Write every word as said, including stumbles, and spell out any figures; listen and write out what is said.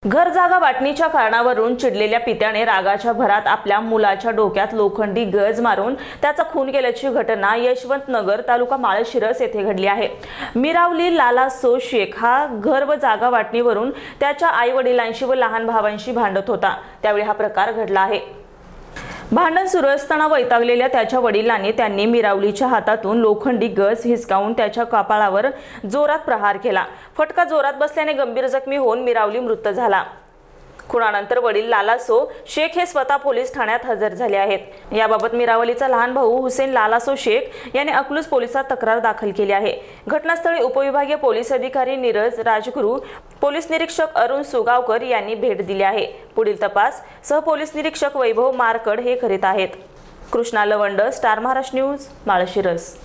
घर जागा वाटणीच्या कारणावरून चिडलेल्या पित्याने रागाच्या भरात आपल्या मुलाच्या डोक्यात लोखंडी गज मारून त्याचा खून केल्याची घटना यशवंतनगर तालुका माळशिरस येथे घडली आहे। मिरावली लाला सो शेख हा घर व जागा वाटणीवरून त्याच्या आई वडिलांशी व लहान भावांशी भांडत होता। त्यावेळी हा प्रकार घडला आहे। भांडण सुरू असताना वैतागलेल्या त्याच्या वडिलांनी त्यांनी मिरावलीच्या हातातून लोखंडी गज हिसकावून त्याच्या कपाळावर जोरात प्रहार केला। फटका जोरात बसल्याने गंभीर जखमी होऊन मिरावली मृत झाला। खुनानंतर वडील लाला सो शेख हे स्वतः पोलीस ठाण्यात हजर झाले आहेत। याबाबत मिरावलीचा लहान भाऊ हुसेन लाला सो शेख याने अकलूज पोलिसात तक्रार दाखल केली आहे। घटनास्थळी उपविभागीय पोलीस अधिकारी नीरज राजगुरू, पोलीस निरीक्षक अरुण सुगावकर यांनी भेट दिली आहे। पुढील तपास सह पोलीस निरीक्षक वैभव मारकड हे करीत आहेत। Krishna Lavand, star Maharashtra news, Malshiras.